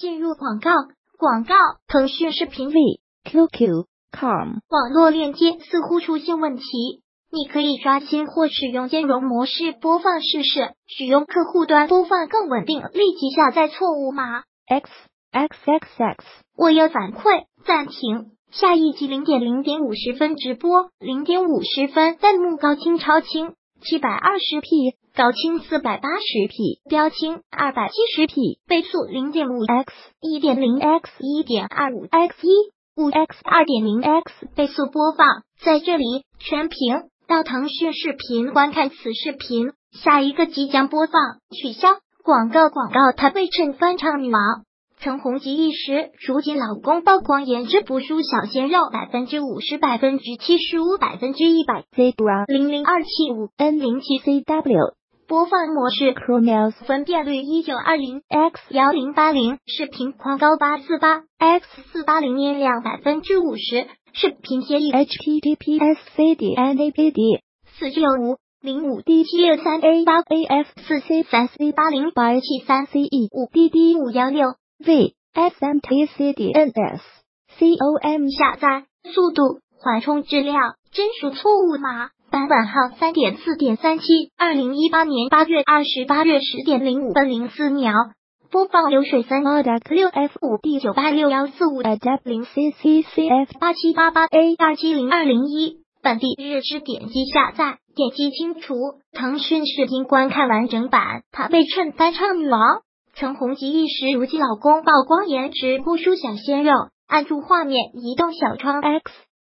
进入广告。腾讯视频 QQ.com 网络链接似乎出现问题，你可以刷新或使用兼容模式播放试试，使用客户端播放更稳定。立即下载错误码。 XXX 我要反馈，暂停。下一集0:50直播，0:50弹幕高清超清720p，高清480p，标清270p，倍速0.5x 1.0x 1.25x 5x 2.0x 倍速播放。在这里全屏到腾讯视频观看此视频，下一个即将播放，取消广告。她被称翻唱女王。曾红极一时，如今老公曝光颜值不输小鲜肉，50%、75%、100%。 Zebra 00275 N07CW 播放模式 Chromeos 分辨率1920 X 1080，视频框高848 X 480，音量50%，视频贴一 HTTPS CDNAPD 495 05D763A8AF 4C3C80 873CE 5DD516 V SMTCDNS COM 下载速度缓冲质量真属错误码。版本号 3.4.37 2018年8月28日10点05分04秒。播放流水3 6F5 D986145 AW0CCCF 8788A270201。本地日志点击下载，点击清除。腾讯视频观看完整版。她被称翻唱女王，曾红极一时，如今老公曝光颜值不输小鲜肉。按住画面移动小窗 X